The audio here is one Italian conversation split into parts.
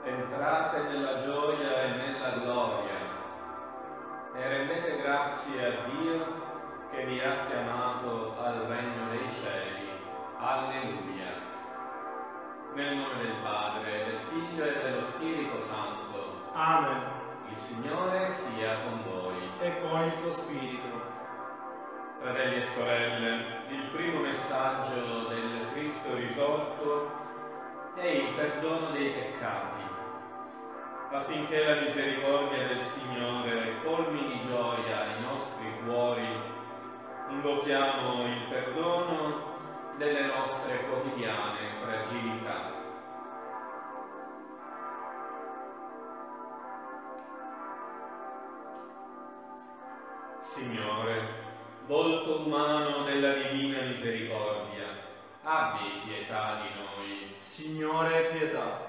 entrate nella gioia e nella gloria e rendete grazie a Dio che vi ha chiamato al regno dei cieli. Alleluia. Nel nome del Padre, del Figlio e dello Spirito Santo. Amen. Il Signore sia con voi. E con il tuo spirito. Fratelli e sorelle, il primo messaggio del Cristo risorto è il perdono dei peccati. Affinché la misericordia del Signore colmi di gioia i nostri cuori, invochiamo il perdono delle nostre quotidiane fragilità. Signore, volto umano della divina misericordia, abbi pietà di noi. Signore, pietà.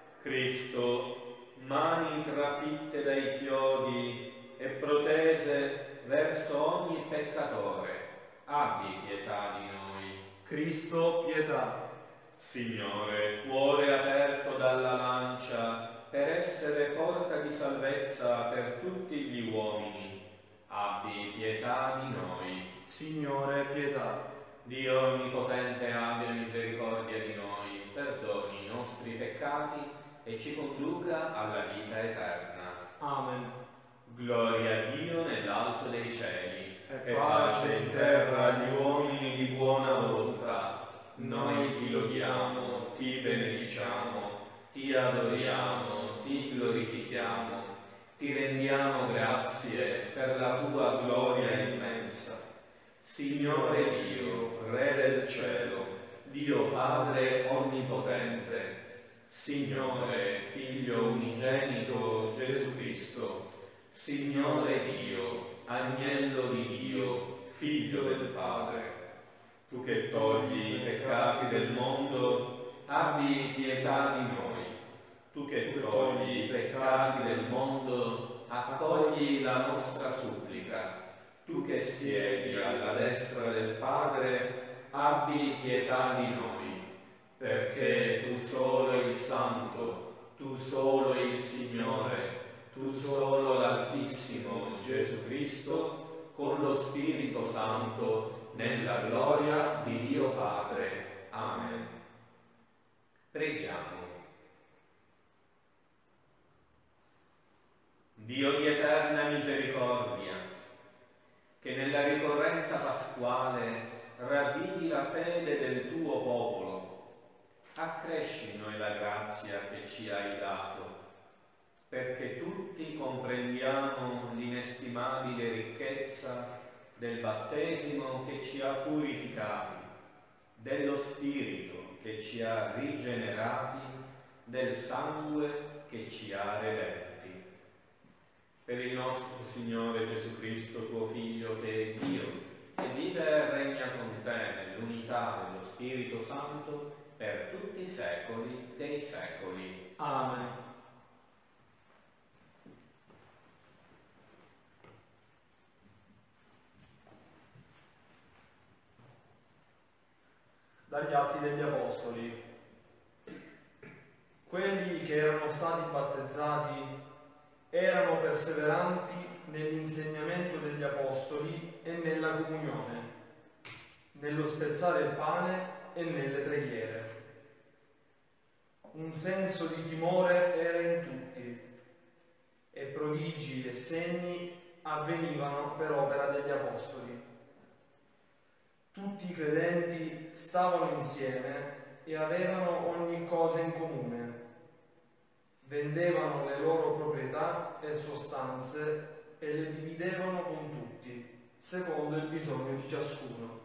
Cristo, mani trafitte dai chiodi e protese verso ogni peccatore, abbi pietà di noi. Cristo, pietà. Signore, cuore aperto dalla lancia per essere porta di salvezza per tutti gli uomini, abbi pietà di noi. Signore, pietà. Dio Onnipotente abbia misericordia di noi, perdoni i nostri peccati e ci conduca alla vita eterna. Amen. Gloria a Dio nell'alto dei cieli e pace in terra agli uomini di buona volontà. Noi ti lodiamo, ti benediciamo, ti adoriamo, ti glorifichiamo, ti rendiamo grazie per la tua gloria immensa. Signore Dio, Re del cielo, Dio Padre onnipotente, Signore, Figlio unigenito Gesù Cristo, Signore Dio, Agnello di Dio, Figlio del Padre, tu che togli i peccati del mondo, abbi pietà di noi. Tu che togli i peccati del mondo, accogli la nostra supplica. Tu che siedi alla destra del Padre, abbi pietà di noi, perché tu solo il Santo, tu solo il Signore, tu solo l'Altissimo Gesù Cristo, con lo Spirito Santo, nella gloria di Dio Padre. Amen. Preghiamo. Dio di eterna misericordia, che nella ricorrenza pasquale ravvivi la fede del tuo popolo, accresci in noi la grazia che ci hai dato, perché tutti comprendiamo l'inestimabile ricchezza del battesimo che ci ha purificati, dello Spirito che ci ha rigenerati, del sangue che ci ha redenti. Per il nostro Signore Gesù Cristo, tuo Figlio, che è Dio, che vive e regna con te nell'unità dello Spirito Santo per tutti i secoli dei secoli. Amen. Dagli Atti degli Apostoli. Quelli che erano stati battezzati erano perseveranti nell'insegnamento degli Apostoli e nella comunione, nello spezzare il pane e nelle preghiere. Un senso di timore era in tutti, e prodigi e segni avvenivano per opera degli Apostoli. Tutti i credenti stavano insieme e avevano ogni cosa in comune. Vendevano le loro proprietà e sostanze e le dividevano con tutti, secondo il bisogno di ciascuno.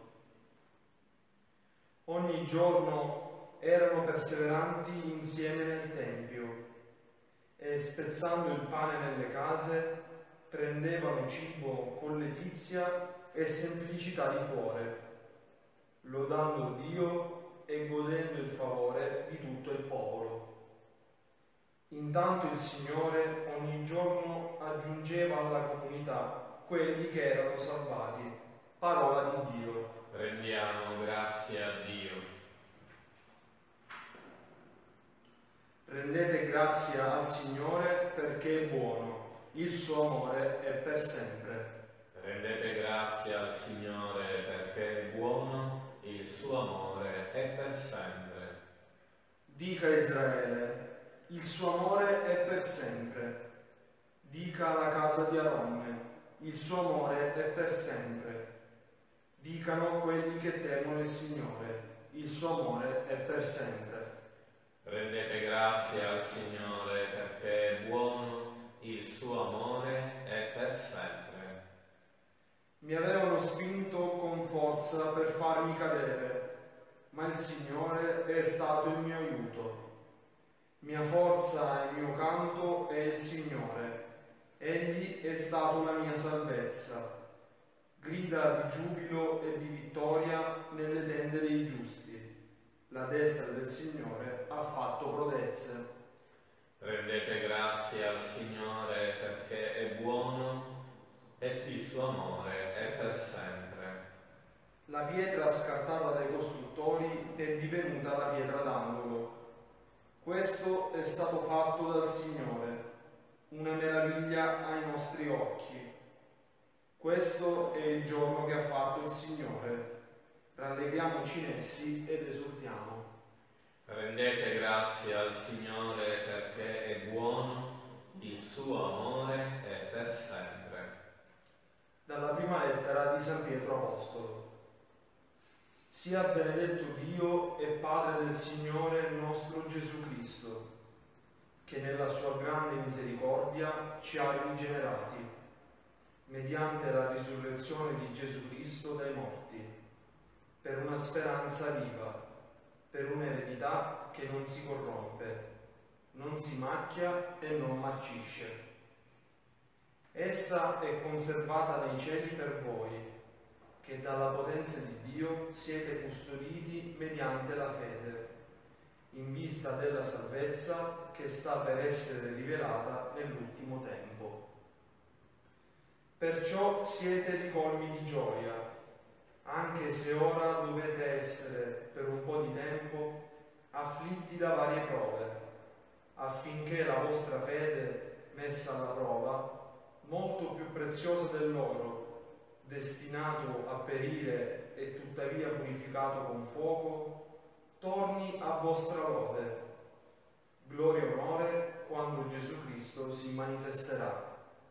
Ogni giorno erano perseveranti insieme nel Tempio e, spezzando il pane nelle case, prendevano cibo con letizia e semplicità di cuore, lodando Dio e godendo il favore di tutto il popolo. Intanto il Signore ogni giorno aggiungeva alla comunità quelli che erano salvati. Parola di Dio. Rendiamo grazie a Dio. Rendete grazie al Signore perché è buono, il suo amore è per sempre. Rendete grazie al Signore perché è buono, il suo amore è per sempre. Dica Israele, il suo amore è per sempre. Dica la casa di Aronne, il suo amore è per sempre. Dicano quelli che temono il Signore, il suo amore è per sempre. Rendete grazie al Signore perché è buono, il suo amore è per sempre. Mi avevano spinto con forza per farmi cadere, ma il Signore è stato il mio aiuto. Mia forza e il mio canto è il Signore. Egli è stato la mia salvezza. Grida di giubilo e di vittoria nelle tende dei giusti. La destra del Signore ha fatto prodezze. Rendete grazie al Signore perché è buono e il suo amore è per sempre. La pietra scartata dai costruttori è divenuta la pietra d'angolo. Questo è stato fatto dal Signore, una meraviglia ai nostri occhi. Questo è il giorno che ha fatto il Signore. Rallegriamoci in essi ed esultiamo. Rendete grazie al Signore perché è buono, il suo amore è per sempre. Dalla prima lettera di San Pietro Apostolo. Sia benedetto Dio e Padre del Signore nostro Gesù Cristo, che nella sua grande misericordia ci ha rigenerati, mediante la risurrezione di Gesù Cristo dai morti, per una speranza viva, per un'eredità che non si corrompe, non si macchia e non marcisce. Essa è conservata nei cieli per voi, che dalla potenza di Dio siete custoditi mediante la fede, in vista della salvezza che sta per essere rivelata nell'ultimo tempo. Perciò siete ricolmi di gioia, anche se ora dovete essere per un po' di tempo afflitti da varie prove, affinché la vostra fede, messa alla prova, molto più preziosa dell'oro, destinato a perire e tuttavia purificato con fuoco, torni a vostra lode, gloria e onore quando Gesù Cristo si manifesterà.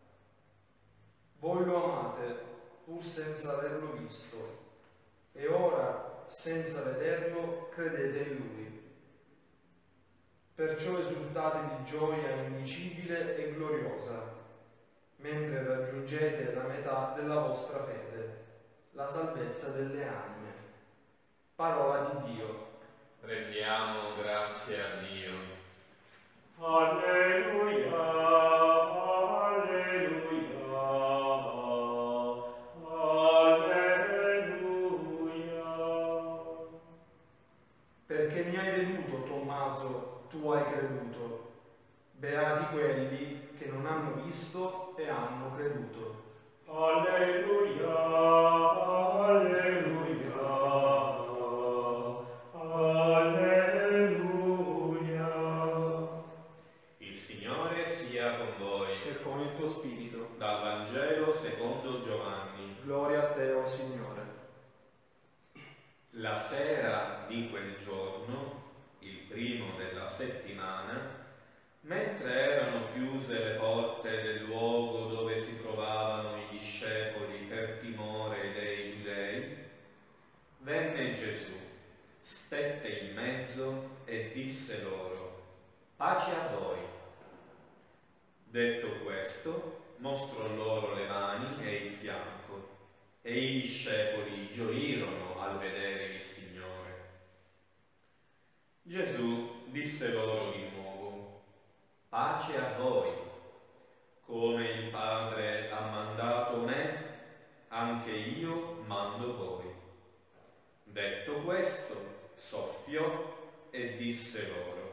Voi lo amate pur senza averlo visto, e ora, senza vederlo, credete in Lui. Perciò esultate di gioia indicibile e gloriosa, mentre raggiungete la metà della vostra fede, la salvezza delle anime. Parola di Dio. Rendiamo grazie a Dio. Alleluia, alleluia, alleluia. Perché mi hai veduto, Tommaso, tu hai creduto. Beati quelli che non hanno visto e hanno creduto. Alleluia, alleluia, alleluia. Il Signore sia con voi. E con il tuo spirito. Dal Vangelo secondo Giovanni. Gloria a te, o Signore. La sera di quel giorno, il primo della settimana, mentre erano chiuse le porte del luogo dove si trovavano i discepoli per timore dei giudei, venne Gesù, stette in mezzo e disse loro: pace a voi. Detto questo, mostrò loro le mani e il fianco, e i discepoli gioirono al vedere il Signore. Gesù disse loro di nuovo: pace a voi. Come il Padre ha mandato me, anche io mando voi. Detto questo, soffiò e disse loro: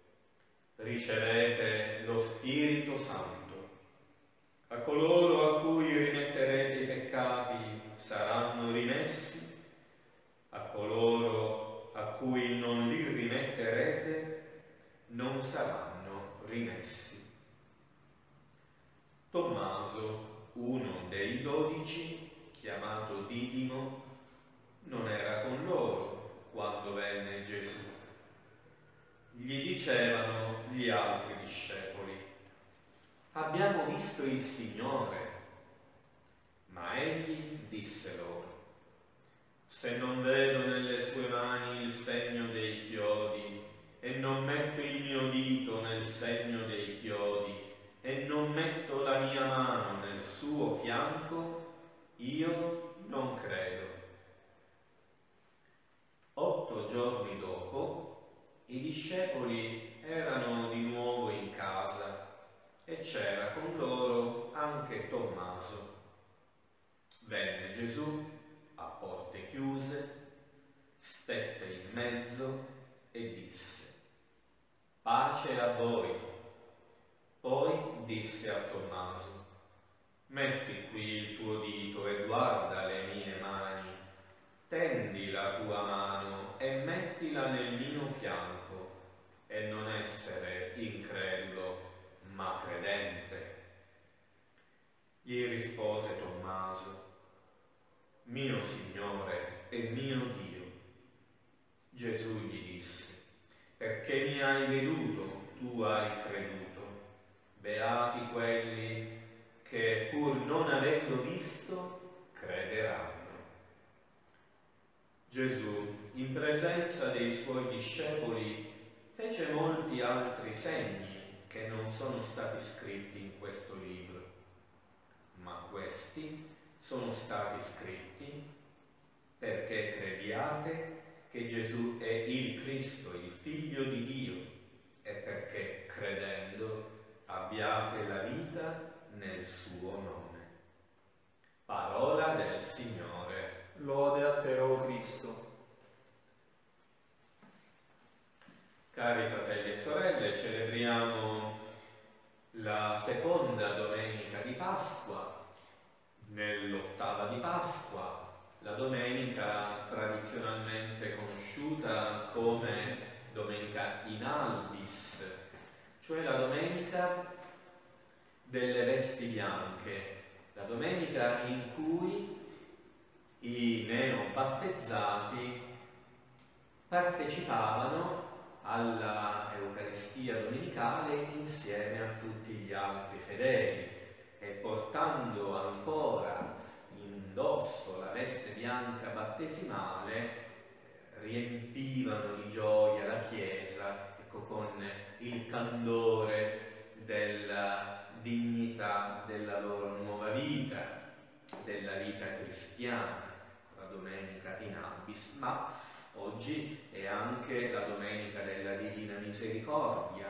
ricevete lo Spirito Santo. A coloro a cui rimetterete i peccati saranno rimessi, a coloro a cui non li rimetterete non saranno rimessi. Tommaso, uno dei 12, chiamato Didimo, non era con loro quando venne Gesù. Gli dicevano gli altri discepoli: abbiamo visto il Signore. Ma egli disse loro: se non vedo nelle sue mani il segno dei chiodi, e non metto il mio dito nel segno dei chiodi, e non metto la mia mano nel suo fianco, io non credo. 8 giorni dopo, i discepoli erano di nuovo in casa e c'era con loro anche Tommaso. Venne Gesù a porte chiuse, stette in mezzo e disse: pace a voi. Poi disse a Tommaso: metti qui il tuo dito e guarda le mie mani, tendi la tua mano e mettila nel mio fianco, e non essere incredulo ma credente. Gli rispose Tommaso: mio Signore e mio Dio. Gesù gli disse: perché mi hai veduto, tu hai creduto. Beati quelli che, pur non avendo visto, crederanno. Gesù, in presenza dei suoi discepoli, fece molti altri segni che non sono stati scritti in questo libro, ma questi sono stati scritti perché crediate che Gesù è il Cristo, il Figlio di Dio, e perché credendo abbiate la vita nel suo nome. Parola del Signore. Lode a te, o Cristo. Cari fratelli e sorelle, celebriamo la seconda domenica di Pasqua, nell'8ª di Pasqua, la domenica tradizionalmente conosciuta come domenica in albis, cioè la domenica delle vesti bianche, la domenica in cui i neobattezzati partecipavano alla Eucaristia domenicale insieme a tutti gli altri fedeli, e portando ancora indosso la veste bianca battesimale riempivano di gioia la Chiesa, ecco, con il candore della dignità della loro nuova vita, della vita cristiana, la domenica in albis. Ma oggi è anche la domenica della Divina Misericordia.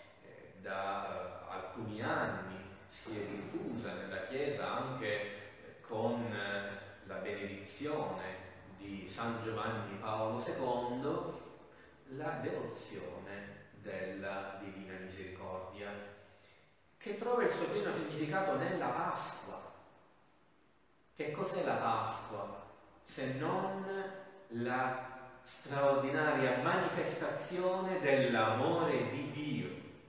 Da alcuni anni si è diffusa nella Chiesa anche con la benedizione di San Giovanni Paolo II la devozione della Divina Misericordia, che trova il suo pieno significato nella Pasqua. Che cos'è la Pasqua se non la straordinaria manifestazione dell'amore di Dio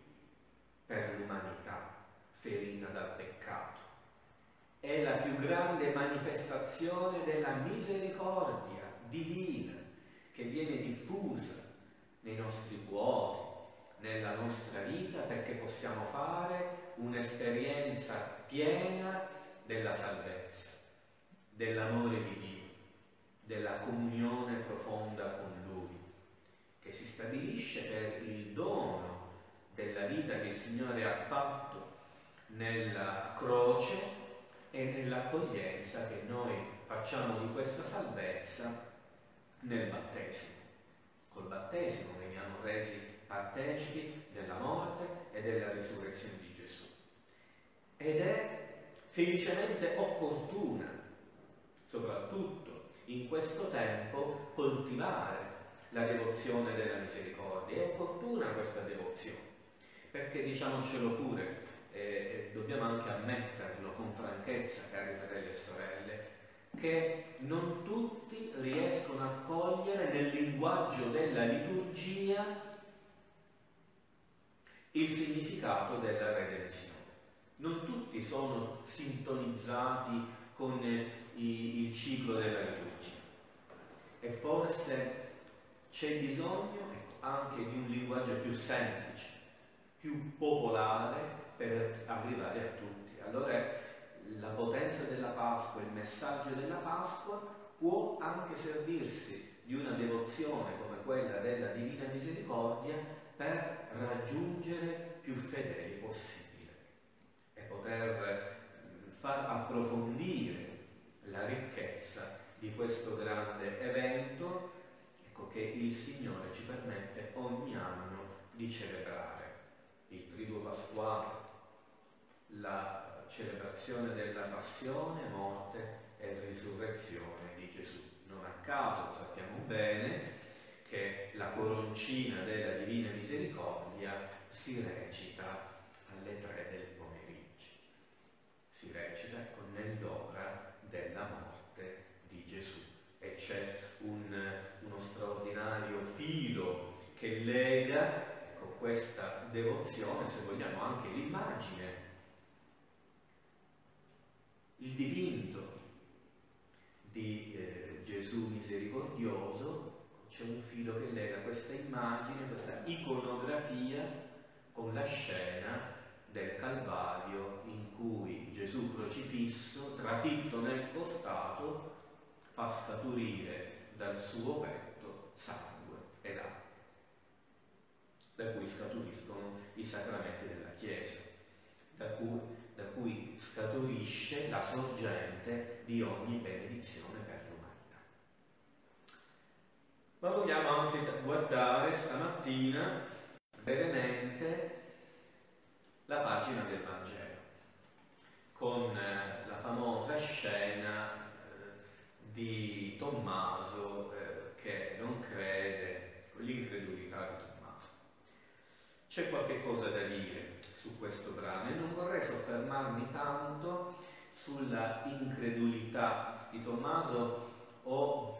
per l'umanità ferita dal peccato? È la più grande manifestazione della misericordia divina che viene diffusa nei nostri cuori, nella nostra vita, perché possiamo fare un'esperienza piena della salvezza, dell'amore di Dio, della comunione profonda con Lui, che si stabilisce per il dono della vita che il Signore ha fatto nella croce e nell'accoglienza che noi facciamo di questa salvezza nel battesimo. Col battesimo veniamo resi partecipi della morte e della risurrezione di Gesù. Ed è felicemente opportuna, soprattutto in questo tempo, coltivare la devozione della misericordia. È opportuna questa devozione, perché, diciamocelo pure, dobbiamo anche ammetterlo con franchezza, cari fratelli e sorelle, che non tutti riescono a cogliere nel linguaggio della liturgia il significato della redenzione. Non tutti sono sintonizzati con il ciclo della liturgia e forse c'è bisogno anche di un linguaggio più semplice, più popolare per arrivare a tutti. Allora la potenza della Pasqua, il messaggio della Pasqua può anche servirsi di una devozione come quella della Divina Misericordia per raggiungere più fedeli possibile e poter far approfondire la ricchezza di questo grande evento, ecco, che il Signore ci permette ogni anno di celebrare. Il Triduo Pasquale, la celebrazione della passione, morte e risurrezione di Gesù. Non a caso sappiamo bene che la coroncina della Divina Misericordia si recita alle 3 del pomeriggio. Si recita nell'ora della morte di Gesù e c'è uno straordinario filo che lega questa devozione, se vogliamo anche l'immagine, il dipinto di Gesù misericordioso. C'è un filo che lega questa immagine, questa iconografia con la scena del Calvario in cui Gesù crocifisso, trafitto nel costato, fa scaturire dal suo petto sangue ed acqua, da cui scaturiscono i sacramenti della Chiesa, da cui scaturisce la sorgente di ogni benedizione per l'umanità. Ma vogliamo anche guardare stamattina brevemente la pagina del Vangelo, con la famosa scena di Tommaso che non crede, l'incredulità di Tommaso. C'è qualche cosa da dire su questo brano e non vorrei soffermarmi tanto sulla incredulità di Tommaso o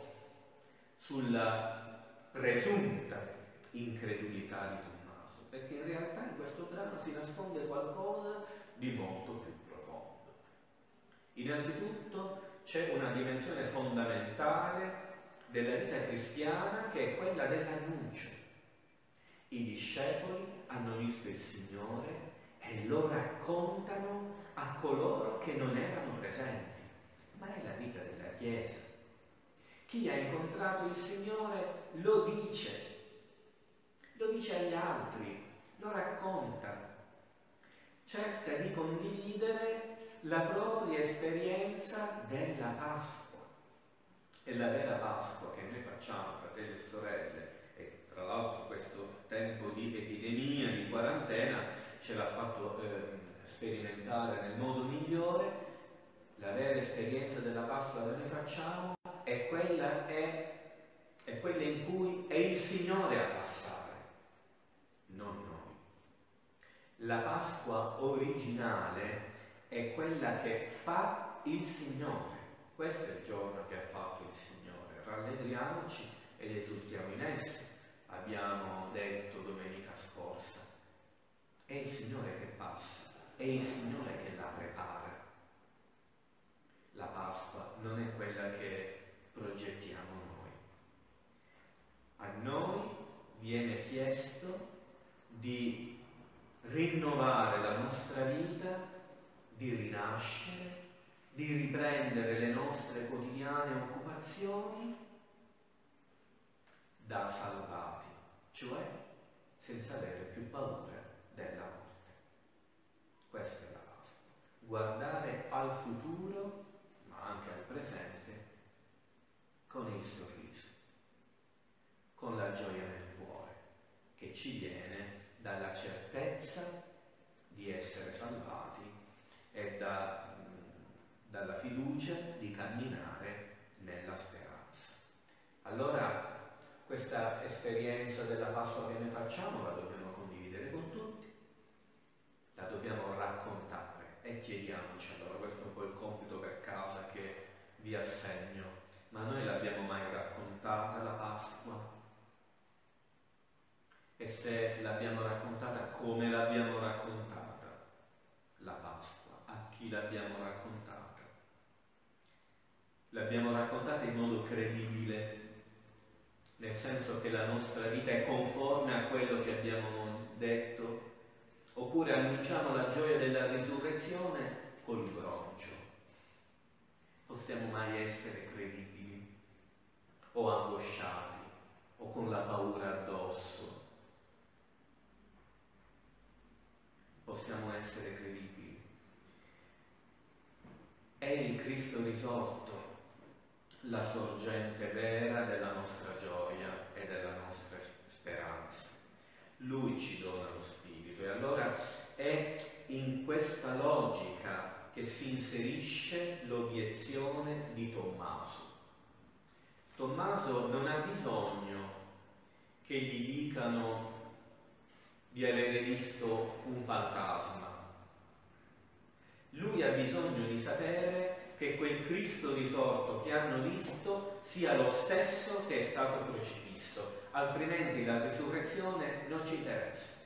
sulla presunta incredulità di Tommaso, perché in realtà in questo brano si nasconde qualcosa di molto più profondo. Innanzitutto c'è una dimensione fondamentale della vita cristiana che è quella dell'annuncio. I discepoli hanno visto il Signore e lo raccontano a coloro che non erano presenti. Ma è la vita della Chiesa. Chi ha incontrato il Signore lo dice agli altri, lo racconta, cerca di condividere la propria esperienza della Pasqua. E la vera Pasqua che noi facciamo, fratelli e sorelle, e tra l'altro questo tempo di epidemia, di quarantena, ce l'ha fatto sperimentare nel modo migliore. La vera esperienza della Pasqua che noi facciamo è quella in cui è il Signore a passare, non noi. La Pasqua originale è quella che fa il Signore. Questo è il giorno che ha fatto il Signore. Rallegriamoci ed esultiamo in esso. Abbiamo detto domenica scorsa. È il Signore che passa, è il Signore che la prepara. La Pasqua non è quella che progettiamo noi. A noi viene chiesto di rinnovare la nostra vita, di rinascere, di riprendere le nostre quotidiane occupazioni da salvati, cioè senza avere più paura della morte. Questa è la Pasqua. Guardare al futuro, ma anche al presente, con il sorriso, con la gioia nel cuore, che ci viene dalla certezza di essere salvati e dalla fiducia di camminare nella speranza. Allora, questa esperienza della Pasqua che noi facciamo la dobbiamo condividere con tutti, la dobbiamo raccontare e chiediamoci, allora questo è un po' il compito per casa che vi assegno, ma noi l'abbiamo mai raccontata la Pasqua? e se l'abbiamo raccontata come l'abbiamo raccontata la Pasqua, a chi l'abbiamo raccontata. L'abbiamo raccontata in modo credibile, nel senso che la nostra vita è conforme a quello che abbiamo detto, oppure annunciamo la gioia della risurrezione col broncio. Possiamo mai essere credibili o angosciati o con la paura addosso? Possiamo essere credibili. È il Cristo risorto la sorgente vera della nostra gioia e della nostra speranza. Lui ci dona lo Spirito e allora è in questa logica che si inserisce l'obiezione di Tommaso. Tommaso non ha bisogno che gli dicano di avere visto un fantasma. Lui ha bisogno di sapere che quel Cristo risorto che hanno visto sia lo stesso che è stato crocifisso, altrimenti la risurrezione non ci interessa.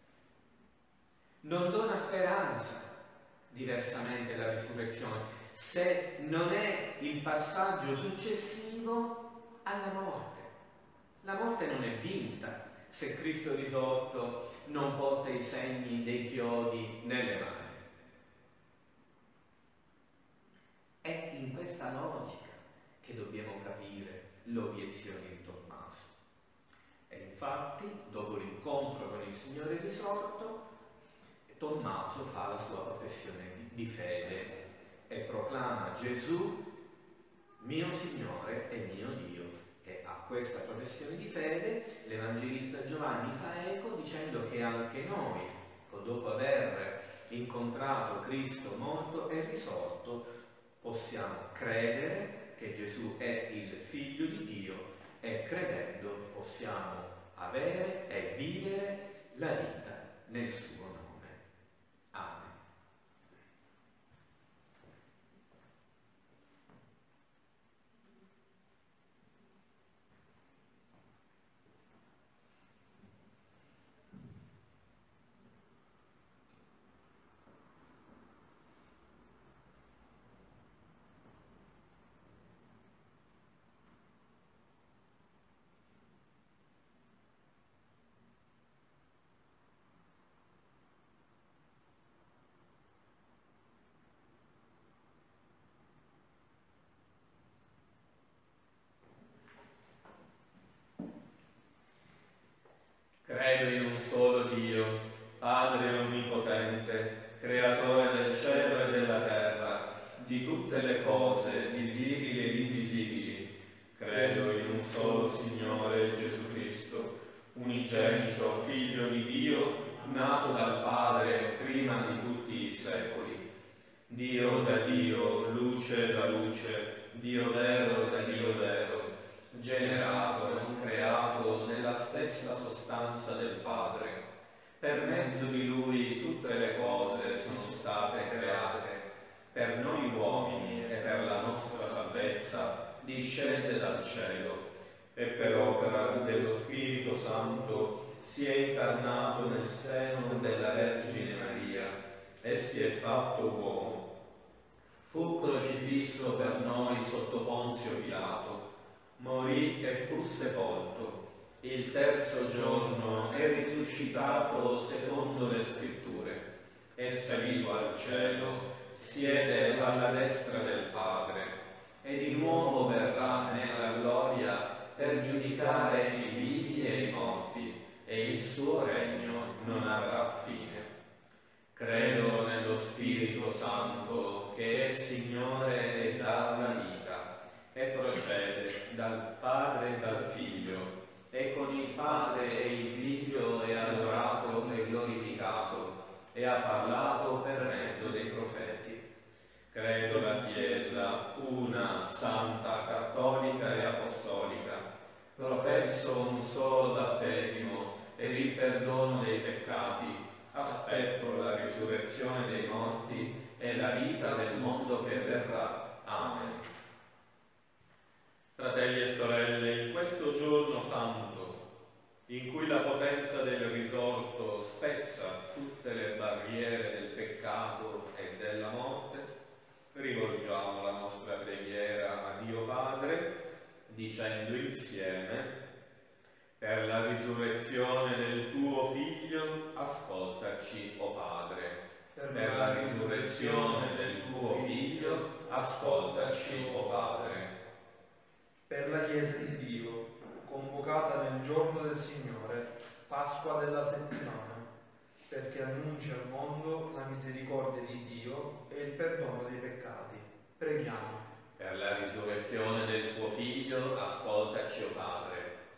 Non dona speranza, diversamente, la risurrezione, se non è il passaggio successivo alla morte. La morte non è vinta se Cristo risorto non porta i segni dei chiodi nelle mani. È in questa logica che dobbiamo capire l'obiezione di Tommaso. E infatti, dopo l'incontro con il Signore risorto, Tommaso fa la sua professione di fede e proclama Gesù mio Signore e mio Dio. E a questa professione di fede l'Evangelista Giovanni fa eco dicendo che anche noi, dopo aver incontrato Cristo morto e risorto, possiamo credere che Gesù è il Figlio di Dio e credendo possiamo avere e vivere la vita nel suo nome. Amen. Credo in un solo Dio, Padre onnipotente, creatore del cielo e della terra, di tutte le cose visibili ed invisibili. Credo in un solo Signore Gesù Cristo, unigenito Figlio di Dio, nato dal Padre prima di tutti i secoli. Dio da Dio, luce da luce, Dio vero da Dio vero, generato e non creato nella stessa sostanza del Padre. Per mezzo di Lui tutte le cose sono state create, per noi uomini e per la nostra salvezza, discese dal cielo, e per opera dello Spirito Santo si è incarnato nel seno della Vergine Maria e si è fatto uomo. Fu crocifisso per noi sotto Ponzio Pilato, morì e fu sepolto. Il terzo giorno è risuscitato secondo le Scritture, è salito al cielo, siede alla destra del Padre, e di nuovo verrà nella gloria per giudicare i vivi e i morti, e il suo regno non avrà fine. Credo nello Spirito Santo, che è Signore e dà la vita, e procede dal Padre e dal Figlio, e con il Padre e il Figlio è adorato e glorificato, e ha parlato per mezzo dei profeti. Credo la Chiesa, una, santa, cattolica e apostolica. Professo un solo battesimo per il perdono dei peccati. Aspetto la risurrezione dei morti e la vita del mondo che verrà. Amen. Fratelli e sorelle, in questo giorno santo, in cui la potenza potenza del risorto spezza tutte le barriere del peccato e della morte, rivolgiamo la nostra preghiera a Dio Padre, dicendo insieme: per la risurrezione del tuo Figlio, ascoltaci, o Padre. Per la risurrezione del tuo Figlio, ascoltaci, o Padre. Per la Chiesa di Dio, convocata nel giorno del Signore, Pasqua della settimana, perché annuncia al mondo la misericordia di Dio e il perdono dei peccati. Preghiamo. Per la risurrezione del tuo Figlio, ascoltaci, o Padre.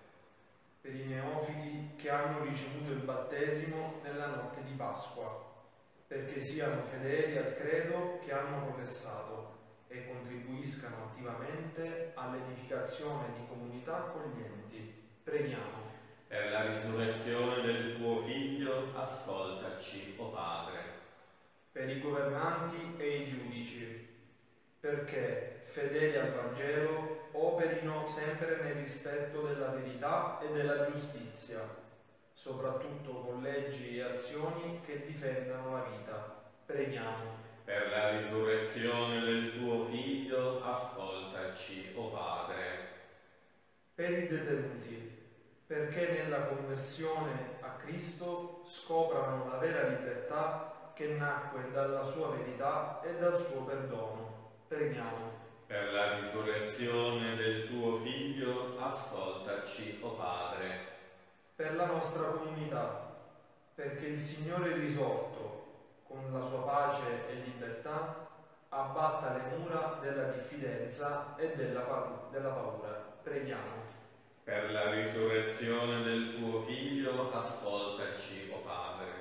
Per i neofiti che hanno ricevuto il battesimo nella notte di Pasqua, perché siano fedeli al credo che hanno professato e contribuiscano attivamente all'edificazione di comunità accoglienti. Preghiamo. Per la risurrezione del tuo Figlio, ascoltaci, o Padre. Per i governanti e i giudici, perché, fedeli al Vangelo, operino sempre nel rispetto della verità e della giustizia, soprattutto con leggi e azioni che difendano la vita. Preghiamo. Per la risurrezione del tuo Figlio, ascoltaci, o Padre. Per i detenuti, perché nella conversione a Cristo scoprano la vera libertà che nacque dalla sua verità e dal suo perdono. Preghiamo. Per la risurrezione del tuo Figlio, ascoltaci, o Padre. Per la nostra comunità, perché il Signore risorto, con la sua pace e libertà, abbatta le mura della diffidenza e della paura. Preghiamo. Per la risurrezione del tuo Figlio, ascoltaci, o Padre.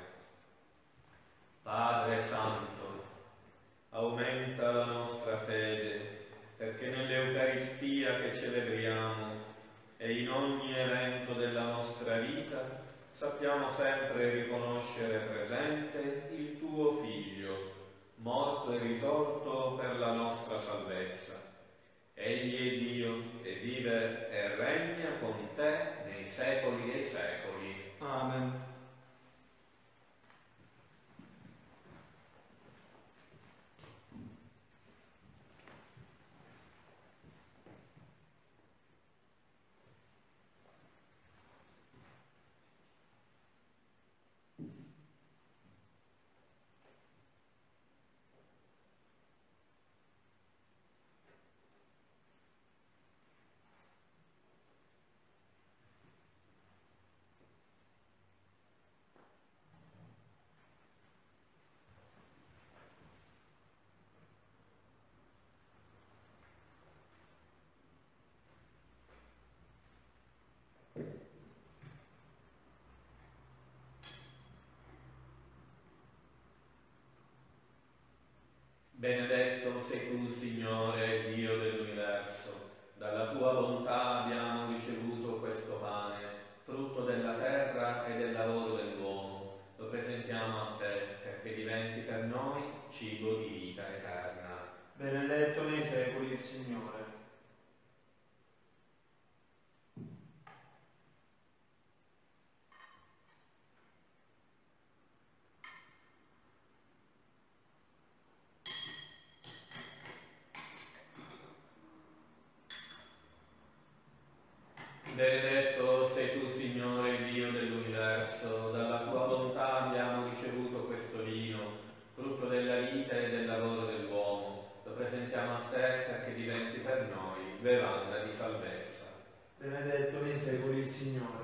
Padre Santo, aumenta la nostra fede, perché nell'Eucaristia che celebriamo e in ogni evento della nostra vita sappiamo sempre riconoscere presente il tuo Figlio, morto e risorto per la nostra salvezza. Egli è Dio che vive e regna con te nei secoli dei secoli. Amen. Benedetto sei tu, Signore, Dio dell'universo. Dalla tua bontà abbiamo ricevuto questo pane, frutto della terra e del lavoro dell'uomo. Lo presentiamo a te perché diventi per noi cibo di vita eterna. Benedetto nei secoli il Signore. Benedetto sei tu, Signore, Dio dell'universo. Dalla tua bontà abbiamo ricevuto questo vino, frutto della vita e del lavoro dell'uomo. Lo presentiamo a te perché diventi per noi bevanda di salvezza. Benedetto nei secoli il Signore.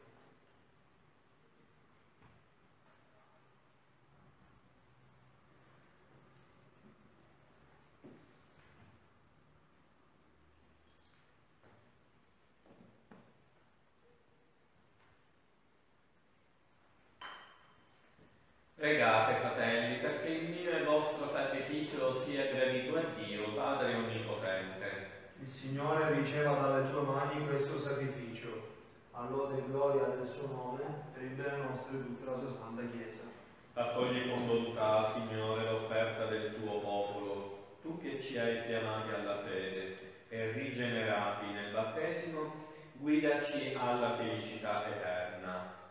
Pregate, fratelli, perché il mio e il vostro sacrificio sia gradito a Dio, Padre Onnipotente. Il Signore riceva dalle tue mani questo sacrificio, a lode e gloria del suo nome, per il bene nostro e di tutta la sua santa Chiesa. Accogli con bontà, Signore, l'offerta del tuo popolo, tu che ci hai chiamati alla fede e rigenerati nel battesimo, guidaci alla felicità eterna.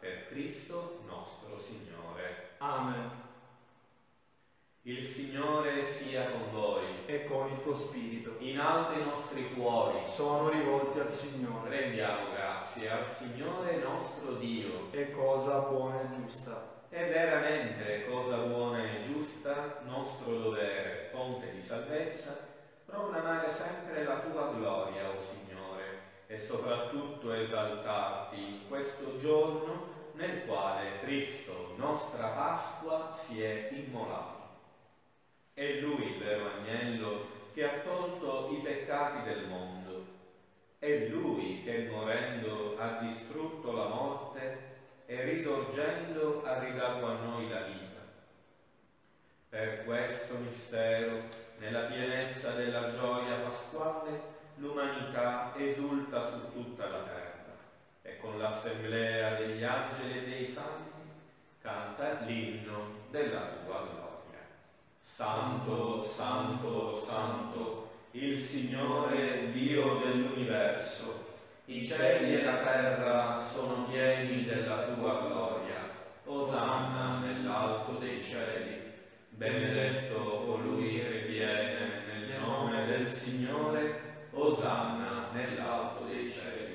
per Cristo nostro Signore. Amen. Il Signore sia con voi. E con il tuo spirito. In alto i nostri cuori Sono rivolti al Signore. rendiamo grazie al Signore nostro Dio. È cosa buona e giusta. È veramente cosa buona e giusta, nostro dovere, fonte di salvezza, proclamare sempre la tua gloria, o Signore, e soprattutto esaltarti in questo giorno nel quale Cristo, nostra Pasqua, si è immolato. È Lui il vero agnello che ha tolto i peccati del mondo. È Lui che morendo ha distrutto la morte e risorgendo ha ridato a noi la vita. Per questo mistero, nella pienezza della gioia pasquale, l'umanità esulta su tutta la terra e con l'assemblea degli angeli e dei santi canta l'inno della tua gloria. Santo, santo, santo, il Signore Dio dell'universo, i cieli e la terra sono pieni della tua gloria. Osanna nell'alto dei cieli. Benedetto colui che viene nel nome del Signore. Osanna nell'alto dei cieli.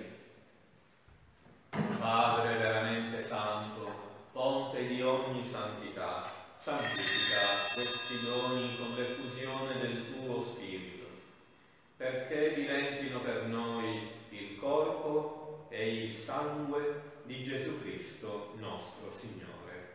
Padre veramente santo, fonte di ogni santità, santifica questi doni con l'effusione del tuo Spirito, perché diventino per noi il corpo e il sangue di Gesù Cristo nostro Signore.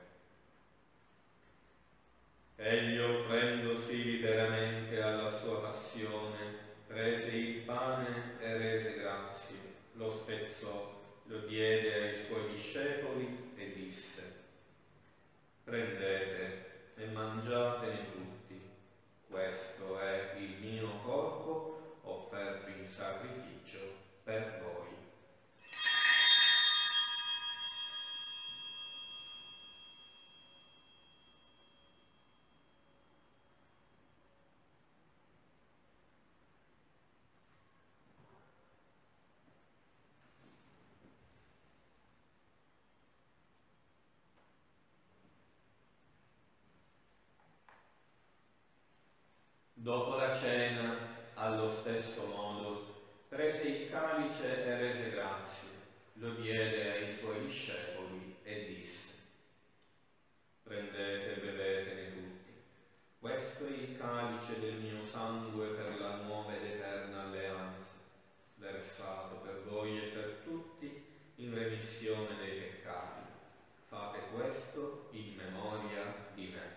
Egli, offrendosi liberamente alla sua passione, prese il pane e rese grazie, lo spezzò, lo diede ai suoi discepoli e disse: prendete e mangiatene tutti, questo è il mio corpo offerto in sacrificio per voi. Dopo la cena, allo stesso modo, prese il calice e rese grazie, lo diede ai suoi discepoli e disse: prendete e bevetene tutti, questo è il calice del mio sangue per la nuova ed eterna alleanza, versato per voi e per tutti in remissione dei peccati. Fate questo in memoria di me.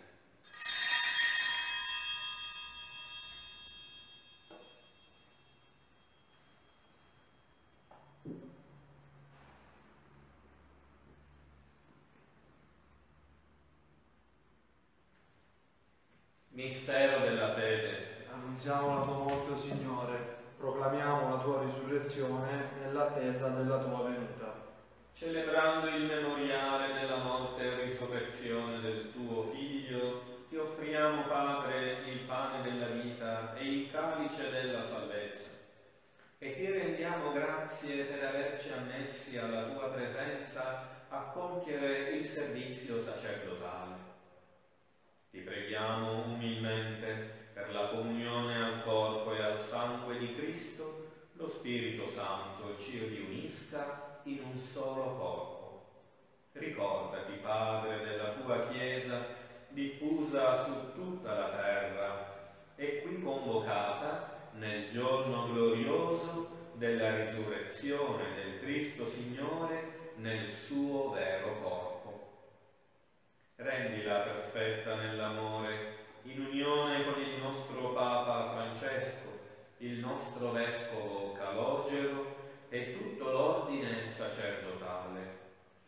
Mistero della fede. Annunziamo la tua morte, o Signore, proclamiamo la tua risurrezione nell'attesa della tua venuta. Celebrando il memoriale della morte e risurrezione del tuo Figlio, ti offriamo, Padre, il pane della vita e il calice della salvezza, e ti rendiamo grazie per averci ammessi alla tua presenza a compiere il servizio sacerdotale. Ti preghiamo umilmente per la comunione al corpo e al sangue di Cristo, lo Spirito Santo ci riunisca in un solo corpo. Ricordati, Padre, della tua Chiesa diffusa su tutta la terra e qui convocata nel giorno glorioso della risurrezione del Cristo Signore nel suo vero corpo. Rendila perfetta nell'amore, in unione con il nostro Papa Francesco, il nostro Vescovo Calogero e tutto l'ordine sacerdotale.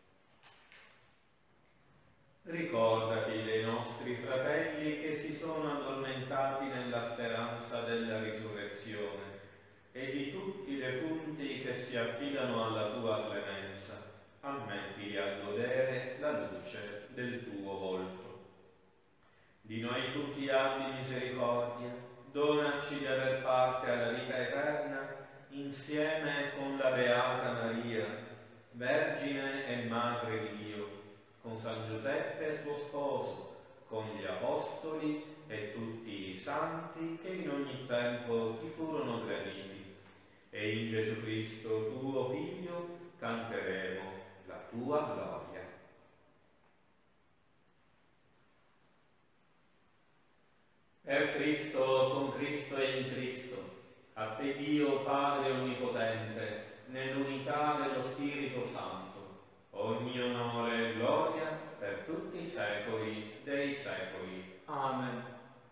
Ricordati dei nostri fratelli che si sono addormentati nella speranza della risurrezione e di tutti i defunti che si affidano alla tua clemenza. Ammettili a godere la luce del tuo volto. Di noi tutti abbi misericordia, donaci di aver parte alla vita eterna insieme con la Beata Maria, Vergine e Madre di Dio, con San Giuseppe suo sposo, con gli Apostoli e tutti i santi che in ogni tempo ti furono graditi. E in Gesù Cristo, tuo Figlio, canteremo la tua gloria. Per Cristo, con Cristo e in Cristo, a te Dio Padre Onnipotente, nell'unità dello Spirito Santo, ogni onore e gloria per tutti i secoli dei secoli. Amen.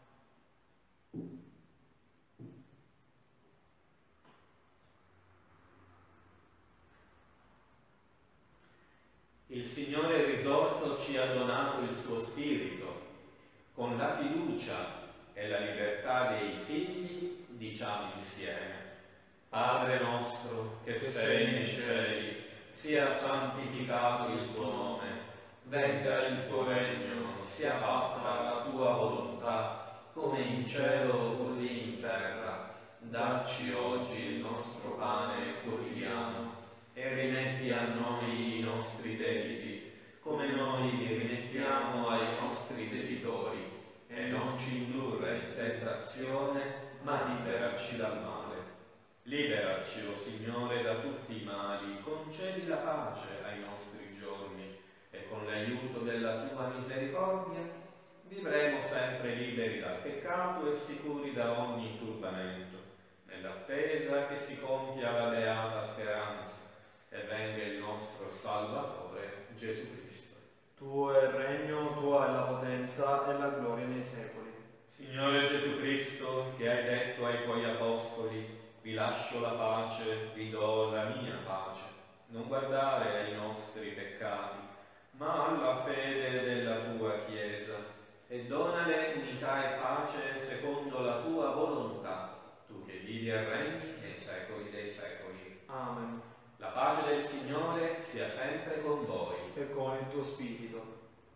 Il Signore risorto ci ha donato il suo Spirito. Con la fiducia e la libertà dei figli diciamo insieme: Padre nostro che sei nei cieli, sia santificato il tuo nome, venga il tuo regno, sia fatta la tua volontà, come in cielo così in terra. Dacci oggi il nostro pane quotidiano e rimetti a noi i nostri debiti, come noi li rimettiamo ai nostri debitori, e non ci indurre in tentazione, ma liberaci dal male. Liberaci, o Signore, da tutti i mali, concedi la pace ai nostri giorni, e con l'aiuto della tua misericordia vivremo sempre liberi dal peccato e sicuri da ogni turbamento, nell'attesa che si compia la beata speranza e venga il nostro Salvatore Gesù Cristo. Tuo è il regno, tua è la potenza e la gloria nei secoli. Signore Gesù Cristo, che hai detto ai tuoi apostoli: vi lascio la pace, vi do la mia pace. Non guardare ai nostri peccati, ma alla fede della tua Chiesa, e donale unità e pace secondo la tua volontà, tu che vivi e regni nei secoli dei secoli. Amen. La pace del Signore sia sempre con voi. E con il tuo spirito.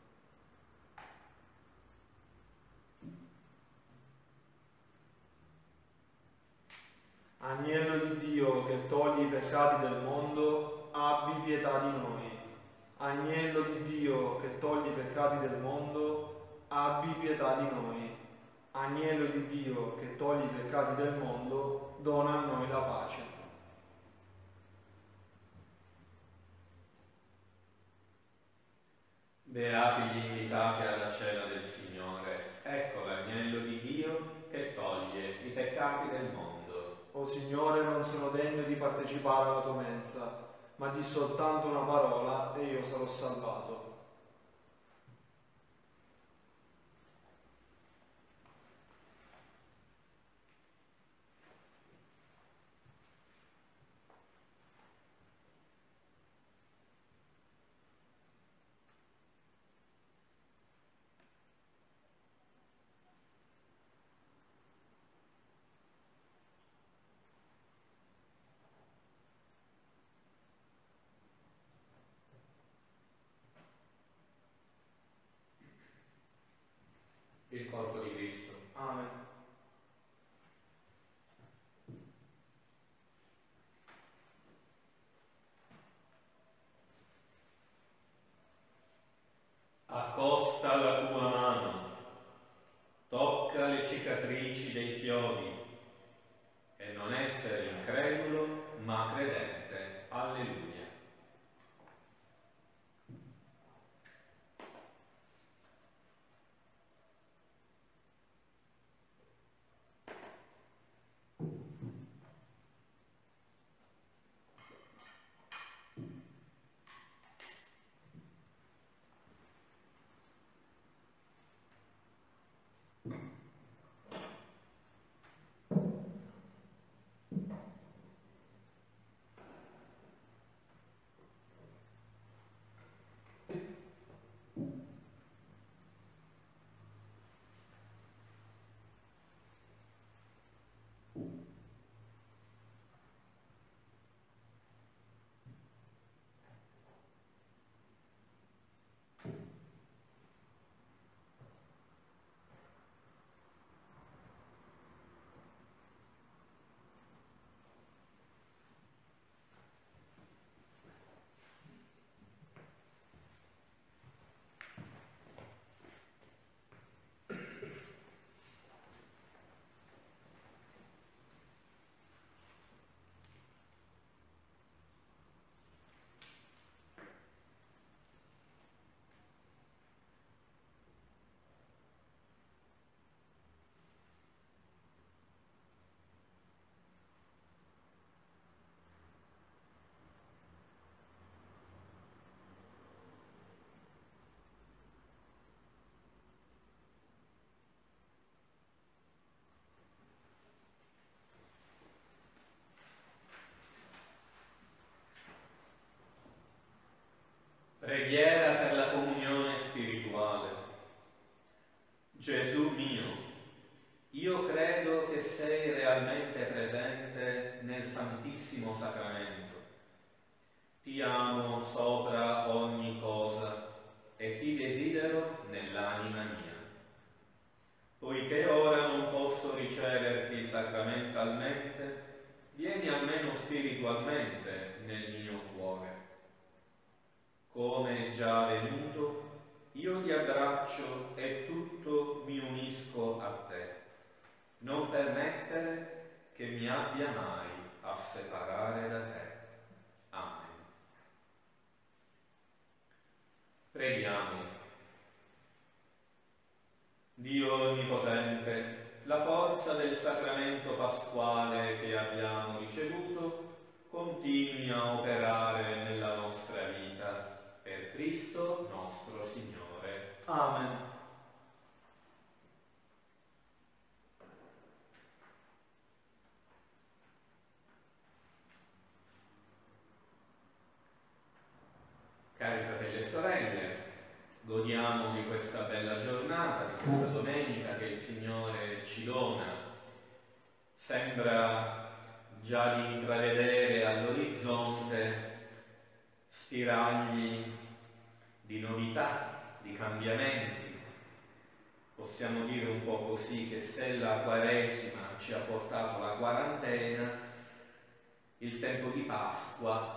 Agnello di Dio che togli i peccati del mondo, abbi pietà di noi. Agnello di Dio che togli i peccati del mondo, abbi pietà di noi. Agnello di Dio che togli i peccati del mondo, dona a noi la pace. Beati gli invitati alla cena del Signore. Ecco l'agnello di Dio che toglie i peccati del mondo. O Signore, non sono degno di partecipare alla tua mensa, ma di soltanto una parola e io sarò salvato. Il corpo di Cristo. Amen. Accosta la tua mano, tocca le cicatrici dei chiodi, e non essere incredulo, ma credente. Alleluia. Gesù mio, io credo che sei realmente presente nel Santissimo Sacramento. Ti amo sopra ogni cosa e ti desidero nell'anima mia. Poiché ora non posso riceverti sacramentalmente, vieni almeno spiritualmente nel mio cuore. Come è già avvenuto, io ti abbraccio e tutto mi unisco a te. Non permettere che mi abbia mai a separare da te. Amen. Preghiamo. Dio Onnipotente, la forza del sacramento pasquale che abbiamo ricevuto continui a operare nella nostra vita, per Cristo nostro Signore. Amen. Cari fratelli e sorelle, godiamo di questa bella giornata, di questa domenica che il Signore ci dona. Sembra già di intravedere all'orizzonte spiragli di novità, di cambiamenti. Possiamo dire un po' così che se la Quaresima ci ha portato la quarantena, il tempo di Pasqua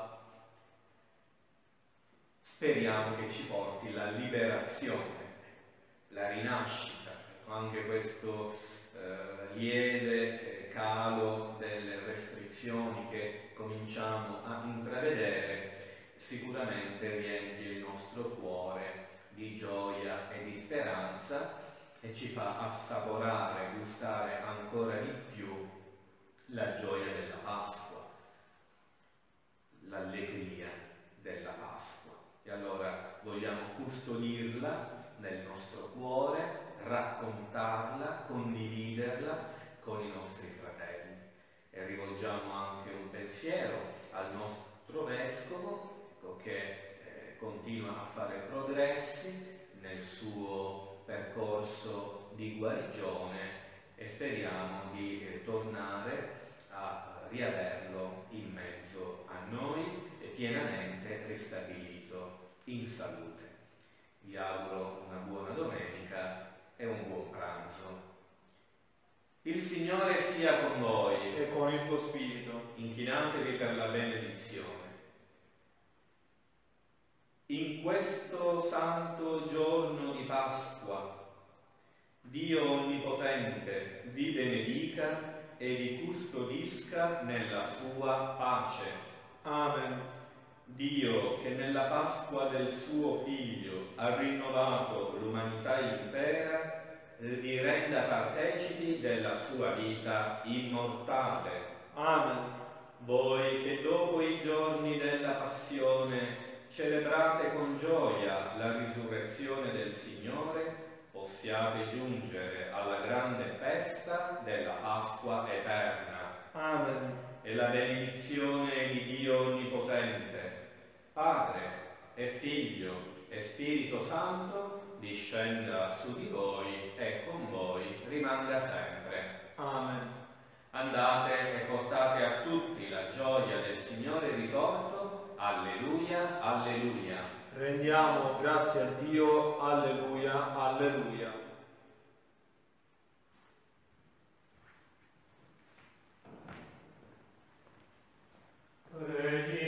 speriamo che ci porti la liberazione, la rinascita. Anche questo lieve calo delle restrizioni che cominciamo a intravedere sicuramente riempie il nostro cuore di gioia e di speranza e ci fa assaporare, gustare ancora di più la gioia della Pasqua, l'allegria della Pasqua. E allora vogliamo custodirla nel nostro cuore, raccontarla, condividerla con i nostri fratelli. E rivolgiamo anche un pensiero al nostro Vescovo, che continua a fare progressi nel suo percorso di guarigione e speriamo di tornare a riaverlo in mezzo a noi e pienamente ristabilito in salute. Vi auguro una buona domenica e un buon pranzo. Il Signore sia con voi E con il tuo spirito. Inchinatevi per la benedizione. In questo santo giorno di Pasqua, Dio Onnipotente vi benedica e vi custodisca nella sua pace. Amen. Dio, che nella Pasqua del suo Figlio ha rinnovato l'umanità intera, vi renda partecipi della sua vita immortale. Amen. Voi che dopo i giorni della Passione celebrate con gioia la risurrezione del Signore, possiate giungere alla grande festa della Pasqua eterna. Amen. E la benedizione di Dio Onnipotente, Padre e Figlio e Spirito Santo, discenda su di voi e con voi rimanga sempre. Amen. Andate e portate a tutti la gioia del Signore risorto. Alleluia, alleluia. Rendiamo grazie a Dio. Alleluia, alleluia. Regina